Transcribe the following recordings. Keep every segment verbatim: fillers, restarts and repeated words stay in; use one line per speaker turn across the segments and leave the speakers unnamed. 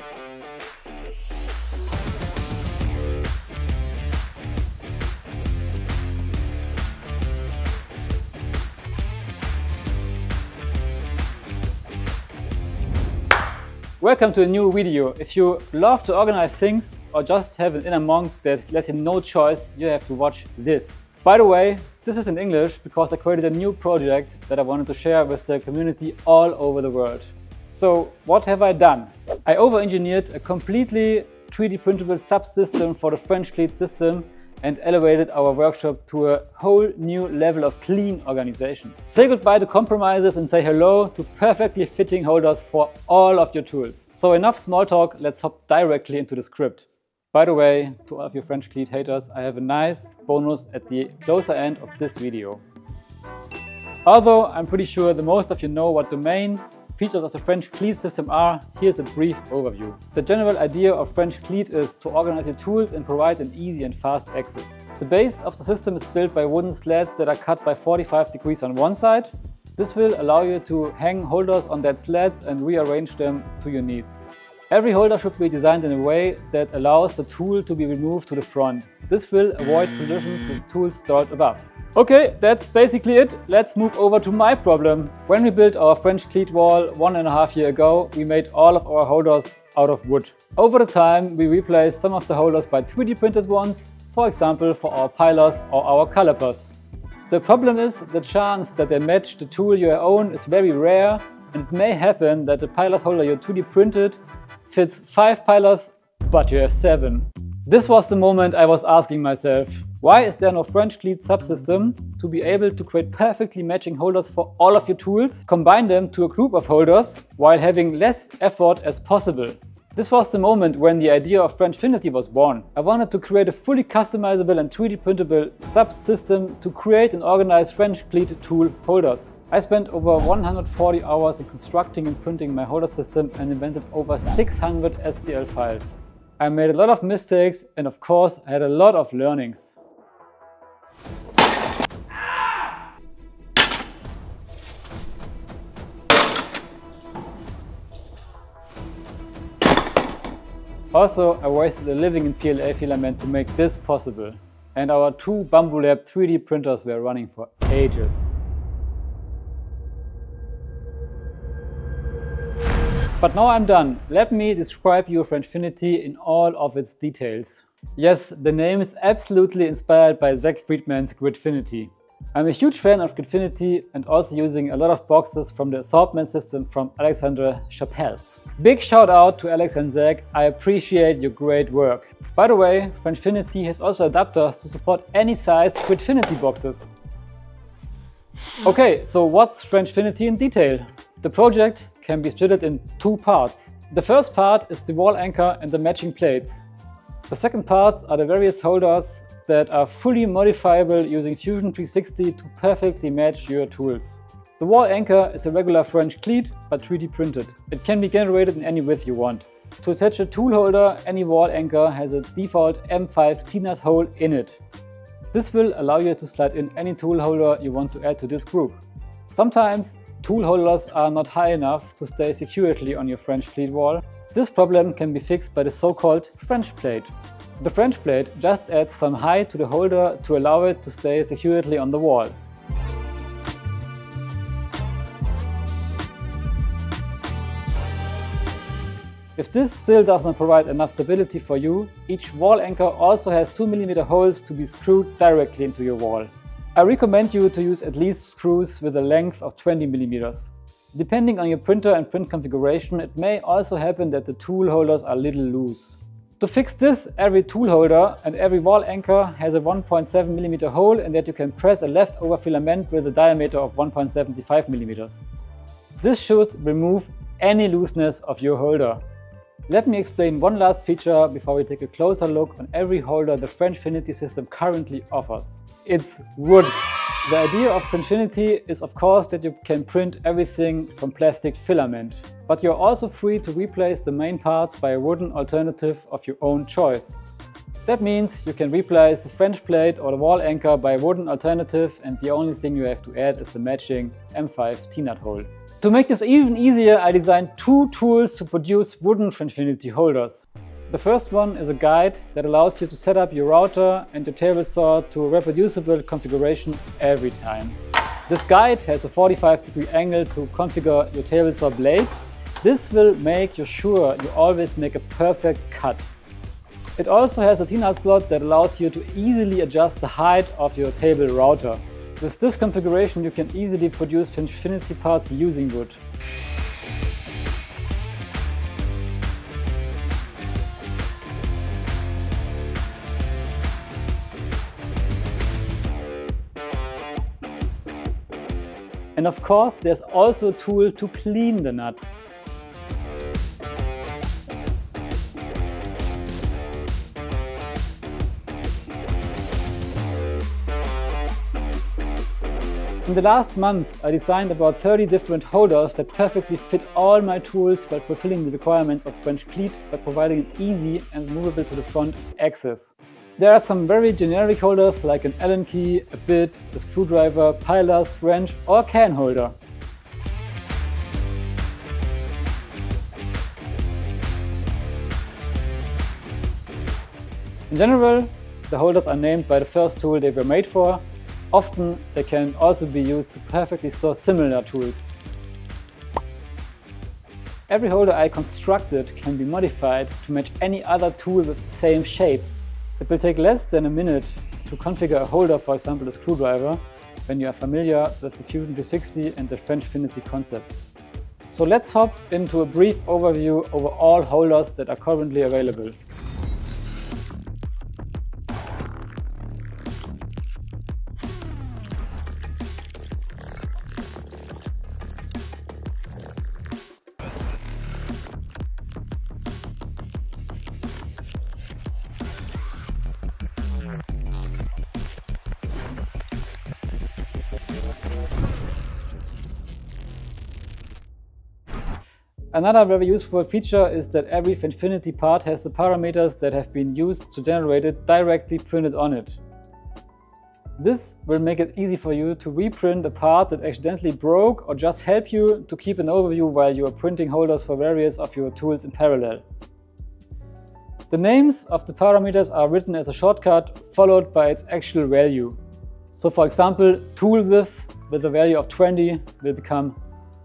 Welcome to a new video. If you love to organize things or just have an inner monk that lets you no choice, you have to watch this. By the way, this is in English because I created a new project that I wanted to share with the community all over the world. So what have I done? I over-engineered a completely three D printable subsystem for the French Cleat system and elevated our workshop to a whole new level of clean organization. Say goodbye to compromises and say hello to perfectly fitting holders for all of your tools. So enough small talk, let's hop directly into the script. By the way, to all of you French Cleat haters, I have a nice bonus at the closer end of this video. Although I'm pretty sure that most of you know what the main features of the French Cleat system are, here's a brief overview. The general idea of French Cleat is to organize your tools and provide an easy and fast access. The base of the system is built by wooden slats that are cut by forty-five degrees on one side. This will allow you to hang holders on that slats and rearrange them to your needs. Every holder should be designed in a way that allows the tool to be removed to the front. This will avoid collisions with tools stored above. Okay, that's basically it. Let's move over to my problem. When we built our French Cleat wall one and a half year ago, we made all of our holders out of wood. Over the time, we replaced some of the holders by three D printed ones, for example for our pilers or our calipers. The problem is the chance that they match the tool you own is very rare, and it may happen that the pilers holder you three D printed fits five pilers, but you have seven. This was the moment I was asking myself, why is there no French Cleat subsystem to be able to create perfectly matching holders for all of your tools, combine them to a group of holders while having less effort as possible? This was the moment when the idea of Frenchfinity was born. I wanted to create a fully customizable and three D printable subsystem to create and organize French Cleat tool holders. I spent over one hundred forty hours in constructing and printing my holder system and invented over six hundred S T L files. I made a lot of mistakes and of course I had a lot of learnings. Also, I wasted a living in P L A filament to make this possible. And our two Bamboo Lab three D printers were running for ages. But now I'm done. Let me describe you Frenchfinity in all of its details. Yes, the name is absolutely inspired by Zach Friedman's Gridfinity. I'm a huge fan of Gridfinity and also using a lot of boxes from the assortment system from Alexandre Chapel's. Big shout out to Alex and Zach, I appreciate your great work. By the way, Frenchfinity has also adapters to support any size Gridfinity boxes. Okay, so what's Frenchfinity in detail? The project can be split in two parts. The first part is the wall anchor and the matching plates. The second part are the various holders that are fully modifiable using Fusion three sixty to perfectly match your tools. The wall anchor is a regular French Cleat but three D printed. It can be generated in any width you want. To attach a tool holder, any wall anchor has a default M five T-nut hole in it. This will allow you to slide in any tool holder you want to add to this group. Sometimes tool holders are not high enough to stay securely on your French Cleat wall. This problem can be fixed by the so-called French plate. The French plate just adds some height to the holder to allow it to stay securely on the wall. If this still does not provide enough stability for you, each wall anchor also has two millimeter holes to be screwed directly into your wall. I recommend you to use at least screws with a length of twenty millimeters. Depending on your printer and print configuration, it may also happen that the tool holders are a little loose. To fix this, every tool holder and every wall anchor has a one point seven millimeter hole in that you can press a leftover filament with a diameter of one point seven five millimeters. This should remove any looseness of your holder. Let me explain one last feature before we take a closer look on every holder the Frenchfinity system currently offers. It's wood. The idea of Frenchfinity is of course that you can print everything from plastic filament, but you're also free to replace the main parts by a wooden alternative of your own choice. That means you can replace the French plate or the wall anchor by a wooden alternative, and the only thing you have to add is the matching M five T-nut hole. To make this even easier, I designed two tools to produce wooden Frenchfinity holders. The first one is a guide that allows you to set up your router and your table saw to a reproducible configuration every time. This guide has a forty-five degree angle to configure your table saw blade. This will make you sure you always make a perfect cut. It also has a T-nut slot that allows you to easily adjust the height of your table router. With this configuration you can easily produce Frenchfinity parts using wood. And of course, there's also a tool to clean the nut. In the last month, I designed about thirty different holders that perfectly fit all my tools while fulfilling the requirements of French Cleat by providing an easy and movable to the front access. There are some very generic holders like an Allen key, a bit, a screwdriver, pilers, wrench or can holder. In general, the holders are named by the first tool they were made for. Often they can also be used to perfectly store similar tools. Every holder I constructed can be modified to match any other tool with the same shape. It will take less than a minute to configure a holder, for example a screwdriver, when you are familiar with the Fusion three sixty and the Frenchfinity concept. So let's hop into a brief overview over all holders that are currently available. Another very useful feature is that every Frenchfinity part has the parameters that have been used to generate it directly printed on it. This will make it easy for you to reprint a part that accidentally broke or just help you to keep an overview while you are printing holders for various of your tools in parallel. The names of the parameters are written as a shortcut followed by its actual value. So for example, tool width with a value of twenty will become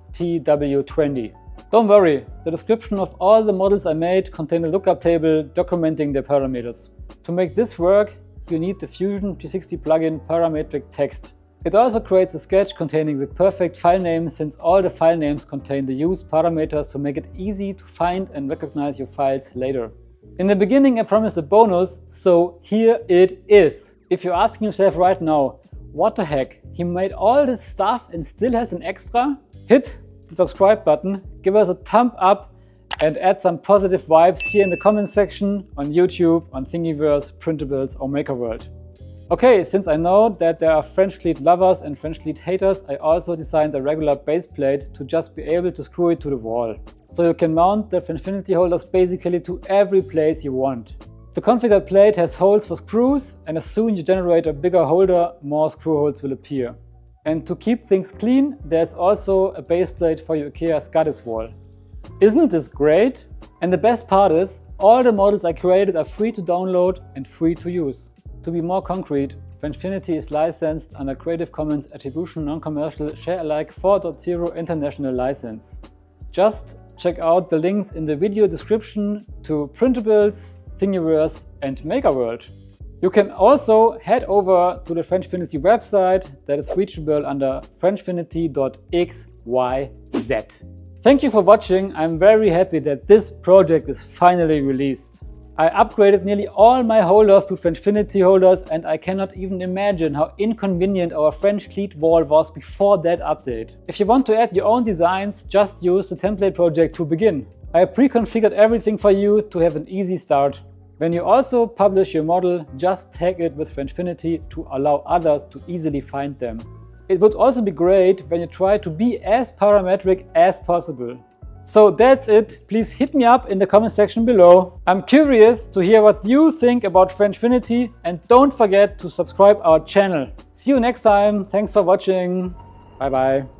T W twenty. Don't worry, the description of all the models I made contain a lookup table documenting their parameters. To make this work, you need the Fusion three sixty plugin parametric text. It also creates a sketch containing the perfect file name, since all the file names contain the used parameters to make it easy to find and recognize your files later. In the beginning I promised a bonus, so here it is. If you're asking yourself right now, what the heck, he made all this stuff and still has an extra? Hit the subscribe button, give us a thumb up and add some positive vibes here in the comment section on YouTube, on Thingiverse, Printables or MakerWorld. Okay, since I know that there are French Cleat lovers and French Cleat haters, I also designed a regular base plate to just be able to screw it to the wall. So you can mount the Frenchfinity holders basically to every place you want. The configured plate has holes for screws, and as soon as you generate a bigger holder, more screw holes will appear. And to keep things clean, there's also a base plate for your IKEA Skadis wall. Isn't this great? And the best part is, all the models I created are free to download and free to use. To be more concrete, Frenchfinity is licensed under Creative Commons Attribution Non-Commercial Share Alike four point zero International License. Just check out the links in the video description to Printables, Thingiverse and MakerWorld. You can also head over to the Frenchfinity website that is reachable under frenchfinity dot x y z. Thank you for watching. I'm very happy that this project is finally released. I upgraded nearly all my holders to Frenchfinity holders, and I cannot even imagine how inconvenient our French Cleat wall was before that update. If you want to add your own designs, just use the template project to begin. I pre-configured everything for you to have an easy start. When you also publish your model, just tag it with Frenchfinity to allow others to easily find them. It would also be great when you try to be as parametric as possible. So that's it. Please hit me up in the comment section below. I'm curious to hear what you think about Frenchfinity, and don't forget to subscribe our channel. See you next time. Thanks for watching. Bye bye.